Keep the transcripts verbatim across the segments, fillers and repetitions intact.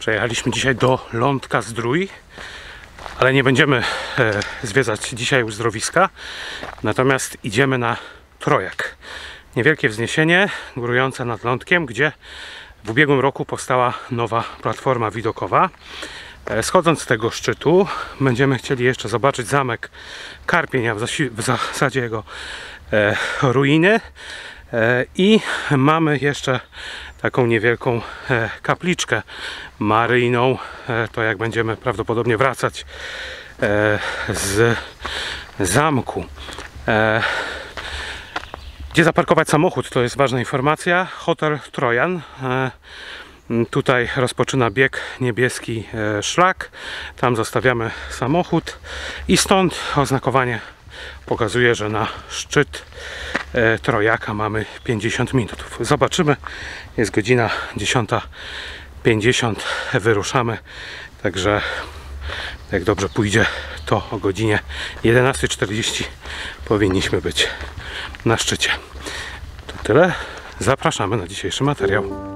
Przejechaliśmy dzisiaj do Lądka-Zdrój, ale nie będziemy e, zwiedzać dzisiaj uzdrowiska, natomiast idziemy na Trojak. Niewielkie wzniesienie górujące nad Lądkiem, gdzie w ubiegłym roku powstała nowa platforma widokowa. E, schodząc z tego szczytu będziemy chcieli jeszcze zobaczyć zamek Karpień, a w, w zasadzie jego e, ruiny. E, I mamy jeszcze taką niewielką e, kapliczkę maryjną. E, to jak będziemy prawdopodobnie wracać e, z zamku. E, gdzie zaparkować samochód, to jest ważna informacja. Hotel Trojan. E, tutaj rozpoczyna bieg niebieski e, szlak. Tam zostawiamy samochód i stąd oznakowanie pokazuje, że na szczyt e, Trojaka mamy pięćdziesiąt minut. Zobaczymy. Jest godzina dziesiąta pięćdziesiąt. Wyruszamy. Także jak dobrze pójdzie, to o godzinie jedenastej czterdzieści powinniśmy być na szczycie. To tyle. Zapraszamy na dzisiejszy materiał.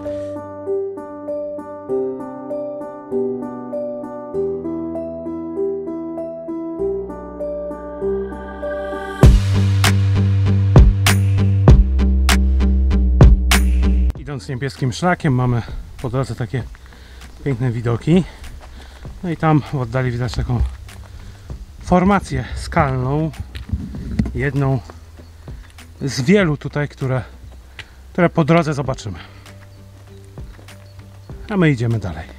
Idąc niebieskim szlakiem mamy po drodze takie piękne widoki. No i tam w oddali widać taką formację skalną. Jedną z wielu tutaj, które, które po drodze zobaczymy. A my idziemy dalej.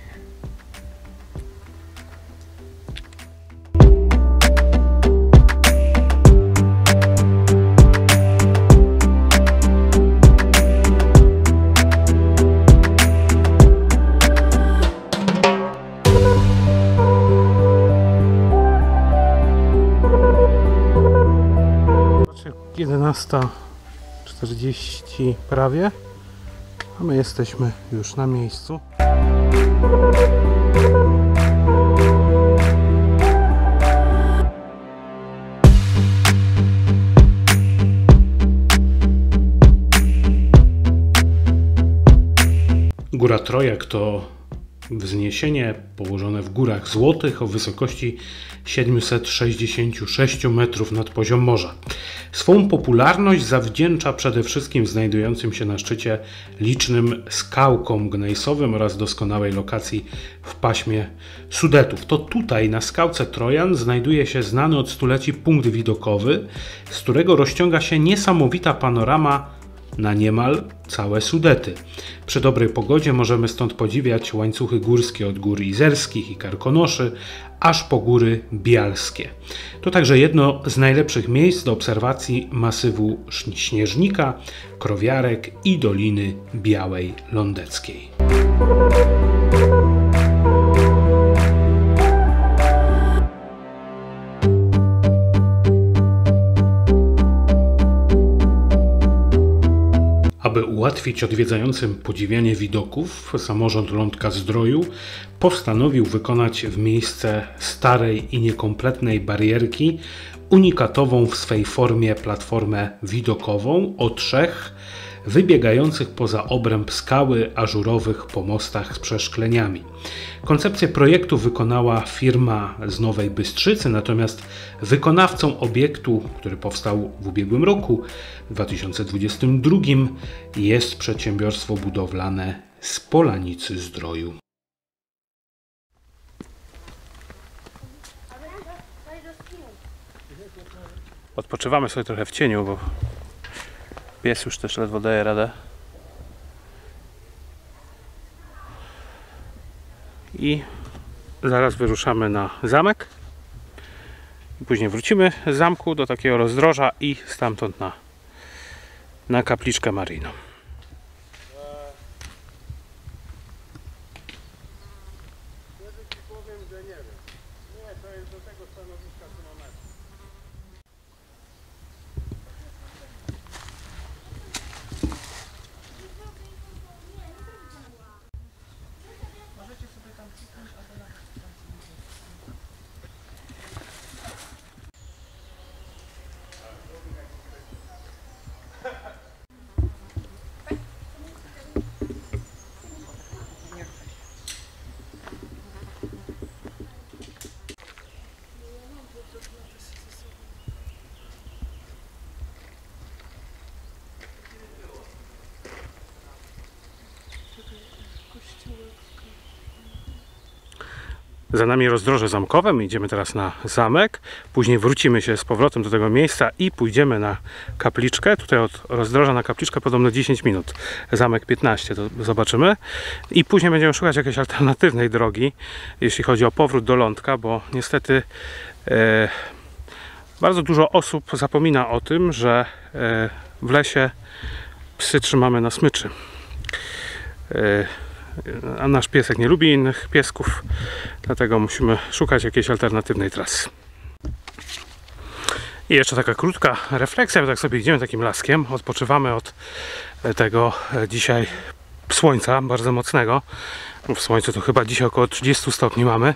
jedenasta czterdzieści prawie, a my jesteśmy już na miejscu. Góra Trojak to wzniesienie położone w Górach Złotych o wysokości siedemset sześćdziesiąt sześć metrów nad poziom morza. Swą popularność zawdzięcza przede wszystkim znajdującym się na szczycie licznym skałkom gnejsowym oraz doskonałej lokacji w paśmie Sudetów. To tutaj na skałce Trojan znajduje się znany od stuleci punkt widokowy, z którego rozciąga się niesamowita panorama na niemal całe Sudety. Przy dobrej pogodzie możemy stąd podziwiać łańcuchy górskie od gór izerskich i Karkonoszy, aż po góry bialskie. To także jedno z najlepszych miejsc do obserwacji masywu Śnieżnika, Krowiarek i Doliny Białej Lądeckiej. Aby ułatwić odwiedzającym podziwianie widoków, samorząd Lądka-Zdroju postanowił wykonać w miejsce starej i niekompletnej barierki unikatową w swej formie platformę widokową o trzech wybiegających poza obręb skały ażurowych pomostach z przeszkleniami. Koncepcję projektu wykonała firma z Nowej Bystrzycy, natomiast wykonawcą obiektu, który powstał w ubiegłym roku, w dwa tysiące dwudziestym drugim, jest przedsiębiorstwo budowlane z Polanicy Zdroju. Odpoczywamy sobie trochę w cieniu, bo pies już też ledwo daje radę. I zaraz wyruszamy na zamek. I później wrócimy z zamku do takiego rozdroża i stamtąd na, na kapliczkę maryjną. Za nami rozdroże zamkowe, my idziemy teraz na zamek, później wrócimy się z powrotem do tego miejsca i pójdziemy na kapliczkę. Tutaj od rozdroża na kapliczkę podobno dziesięć minut, zamek piętnaście, to zobaczymy. I później będziemy szukać jakiejś alternatywnej drogi, jeśli chodzi o powrót do Lądka, bo niestety e, bardzo dużo osób zapomina o tym, że e, w lesie psy trzymamy na smyczy. E, a nasz piesek nie lubi innych piesków, dlatego musimy szukać jakiejś alternatywnej trasy. I jeszcze taka krótka refleksja, bo tak sobie idziemy takim laskiem, odpoczywamy od tego dzisiaj słońca bardzo mocnego. W słońcu to chyba dzisiaj około trzydzieści stopni mamy.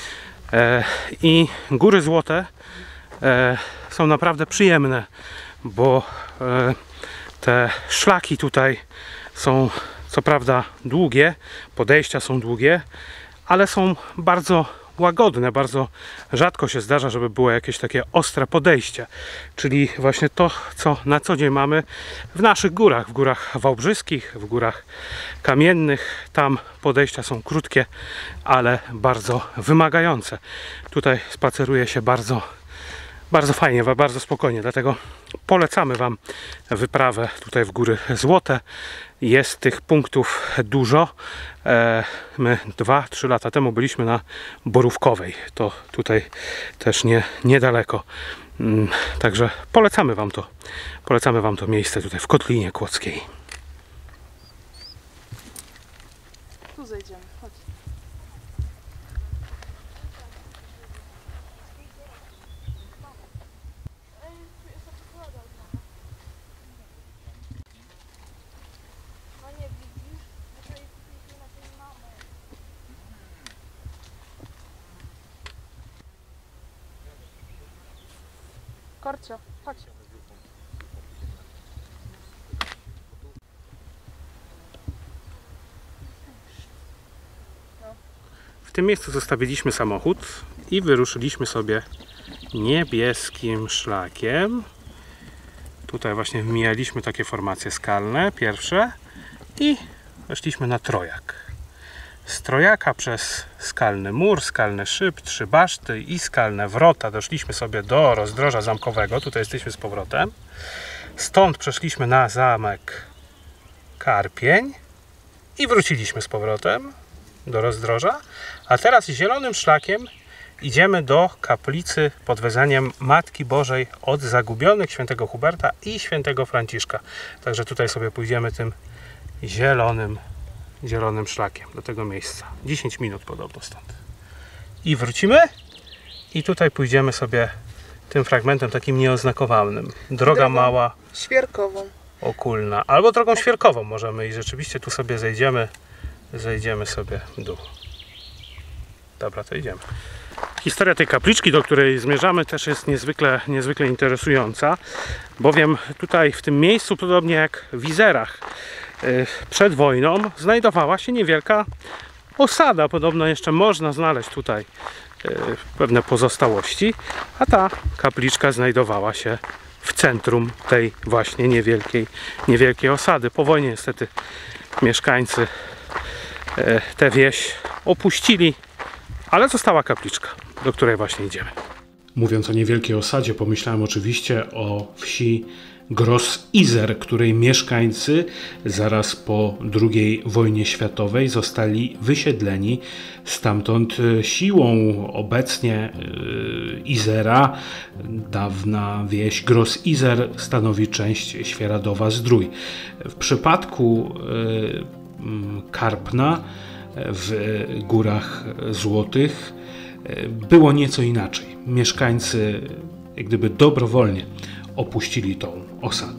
I góry złote są naprawdę przyjemne, bo te szlaki tutaj są co prawda długie, podejścia są długie, ale są bardzo łagodne, bardzo rzadko się zdarza, żeby było jakieś takie ostre podejście, czyli właśnie to, co na co dzień mamy w naszych górach, w górach wałbrzyskich, w górach kamiennych. Tam podejścia są krótkie, ale bardzo wymagające. Tutaj spaceruje się bardzo Bardzo fajnie, bardzo spokojnie, dlatego polecamy Wam wyprawę tutaj w Góry Złote. Jest tych punktów dużo. My dwa trzy lata temu byliśmy na Borówkowej. To tutaj też nie, niedaleko. Także polecamy Wam to. Polecamy Wam to miejsce tutaj w Kotlinie Kłodzkiej. Tu zejdziemy, chodź. Korcio, chodź. W tym miejscu zostawiliśmy samochód i wyruszyliśmy sobie niebieskim szlakiem. Tutaj właśnie mijaliśmy takie formacje skalne, pierwsze, i weszliśmy na Trojak. Z Trojaka przez skalny mur, skalny szyb, trzy baszty i skalne wrota doszliśmy sobie do rozdroża zamkowego. Tutaj jesteśmy z powrotem. Stąd przeszliśmy na zamek Karpień i wróciliśmy z powrotem do rozdroża. A teraz zielonym szlakiem idziemy do kaplicy pod wezwaniem Matki Bożej od Zagubionych, świętego Huberta i świętego Franciszka. Także tutaj sobie pójdziemy tym zielonym zielonym szlakiem do tego miejsca. dziesięć minut podobno stąd. I wrócimy i tutaj pójdziemy sobie tym fragmentem takim nieoznakowanym. Droga drogą mała, świerkową, okulna, albo drogą świerkową możemy i rzeczywiście tu sobie zejdziemy zejdziemy sobie w dół. Dobra, to idziemy. Historia tej kapliczki, do której zmierzamy, też jest niezwykle, niezwykle interesująca, bowiem tutaj w tym miejscu, podobnie jak w Izerach, przed wojną znajdowała się niewielka osada. Podobno jeszcze można znaleźć tutaj pewne pozostałości, a ta kapliczka znajdowała się w centrum tej właśnie niewielkiej, niewielkiej osady. Po wojnie niestety mieszkańcy tę wieś opuścili, ale została kapliczka, do której właśnie idziemy. Mówiąc o niewielkiej osadzie, pomyślałem oczywiście o wsi Gross-Iser, której mieszkańcy zaraz po drugiej wojnie światowej zostali wysiedleni stamtąd siłą. Obecnie Izera, dawna wieś Gross-Iser, stanowi część Świeradowa-Zdrój. W przypadku Karpna w Górach Złotych było nieco inaczej. Mieszkańcy jak gdyby dobrowolnie opuścili tą osadę.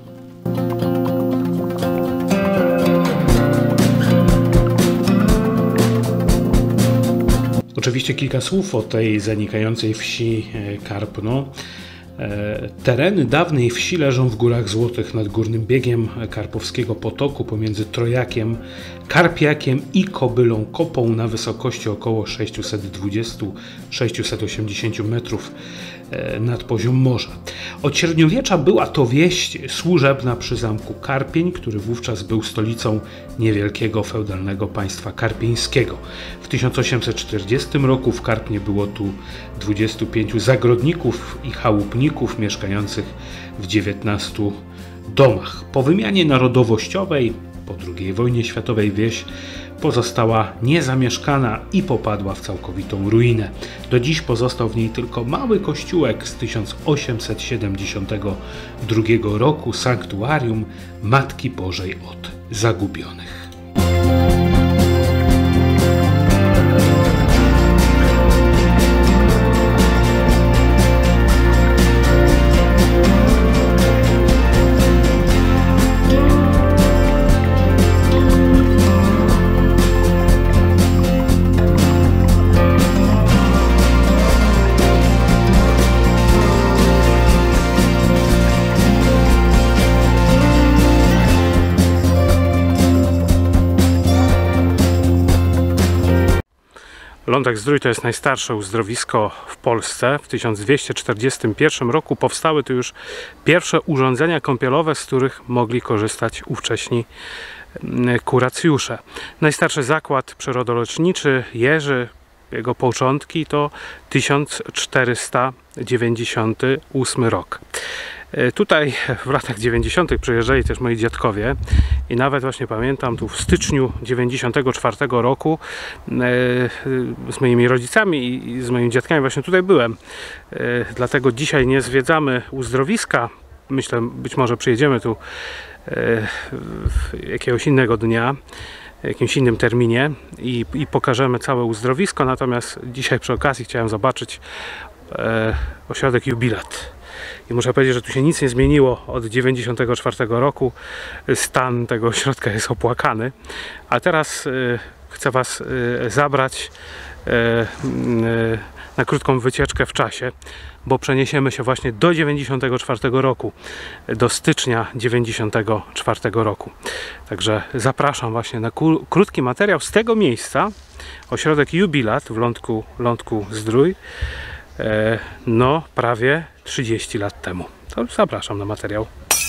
Oczywiście kilka słów o tej zanikającej wsi Karpno. Tereny dawnej wsi leżą w Górach Złotych nad górnym biegiem Karpowskiego Potoku pomiędzy Trojakiem, Karpiakiem i Kobylą Kopą na wysokości około sześćset dwadzieścia do sześciuset osiemdziesięciu metrów nad poziom morza. Od średniowiecza była to wieś służebna przy zamku Karpień, który wówczas był stolicą niewielkiego feudalnego państwa karpieńskiego. W tysiąc osiemset czterdziestym roku w Karpnie było tu dwudziestu pięciu zagrodników i chałupników mieszkających w dziewiętnastu domach. Po wymianie narodowościowej po drugiej wojnie światowej wieś pozostała niezamieszkana i popadła w całkowitą ruinę. Do dziś pozostał w niej tylko mały kościółek z tysiąc osiemset siedemdziesiątego drugiego roku, sanktuarium Matki Bożej od Zagubionych. Lądek-Zdrój to jest najstarsze uzdrowisko w Polsce. W tysiąc dwieście czterdziestym pierwszym roku powstały tu już pierwsze urządzenia kąpielowe, z których mogli korzystać ówcześni kuracjusze. Najstarszy zakład przyrodoleczniczy Jerzy, jego początki to tysiąc czterysta dziewięćdziesiąty ósmy rok. Tutaj w latach dziewięćdziesiątych przyjeżdżali też moi dziadkowie i nawet właśnie pamiętam, tu w styczniu dziewięćdziesiątego czwartego roku z moimi rodzicami i z moimi dziadkami właśnie tutaj byłem. Dlatego dzisiaj nie zwiedzamy uzdrowiska. Myślę, być może przyjedziemy tu jakiegoś innego dnia, w jakimś innym terminie i, i pokażemy całe uzdrowisko. Natomiast dzisiaj przy okazji chciałem zobaczyć ośrodek Jubilat. I muszę powiedzieć, że tu się nic nie zmieniło od dziewięćdziesiątego czwartego roku. Stan tego ośrodka jest opłakany. A teraz y, chcę Was y, zabrać y, y, na krótką wycieczkę w czasie, bo przeniesiemy się właśnie do dziewięćdziesiątego czwartego roku, do stycznia dziewięćdziesiątego czwartego roku. Także zapraszam właśnie na krótki materiał z tego miejsca. Ośrodek Jubilat w Lądku, Lądku-Zdrój. No, prawie trzydzieści lat temu. To zapraszam na materiał.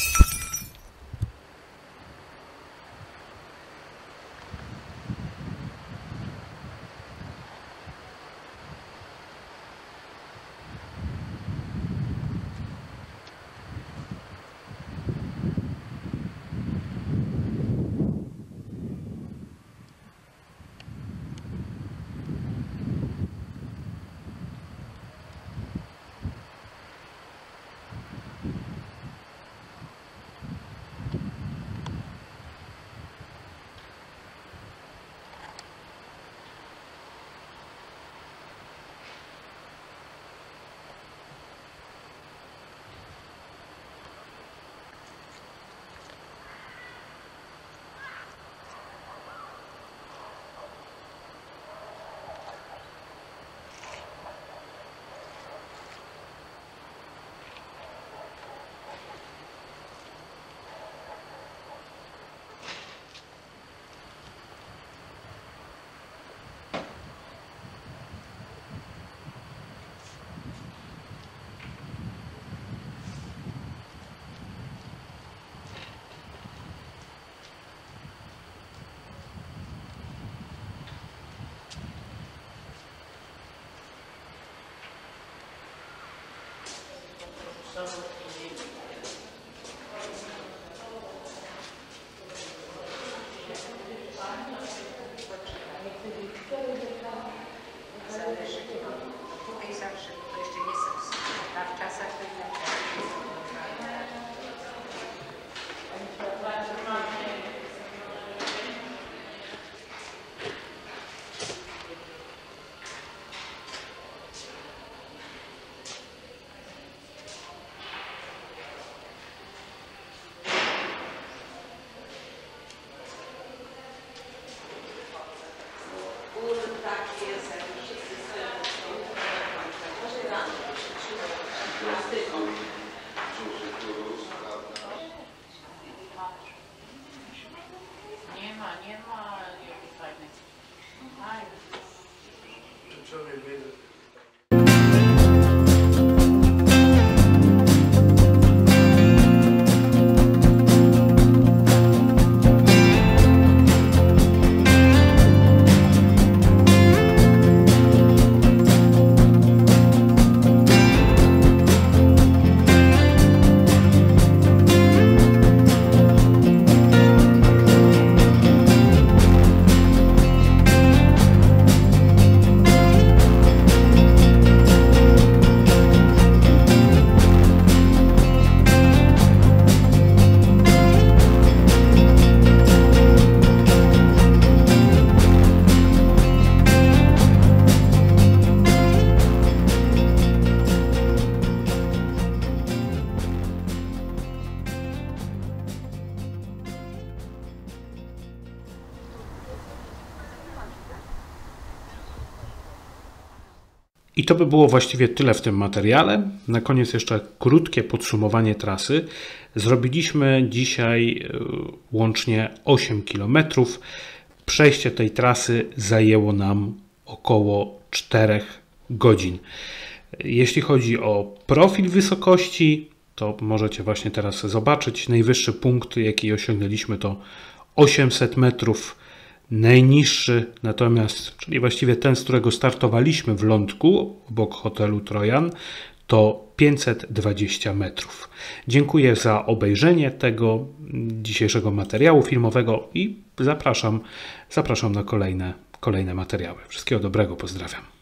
Nie ma, nie ma jakichś fajnych. Fajnych. I to by było właściwie tyle w tym materiale. Na koniec jeszcze krótkie podsumowanie trasy. Zrobiliśmy dzisiaj łącznie osiem kilometrów. Przejście tej trasy zajęło nam około czterech godzin. Jeśli chodzi o profil wysokości, to możecie właśnie teraz zobaczyć. Najwyższy punkt, jaki osiągnęliśmy, to osiemset metrów. Najniższy natomiast, czyli właściwie ten, z którego startowaliśmy w lądku obok hotelu Trojan, to pięćset dwadzieścia metrów. Dziękuję za obejrzenie tego dzisiejszego materiału filmowego i zapraszam, zapraszam na kolejne, kolejne materiały. Wszystkiego dobrego, pozdrawiam.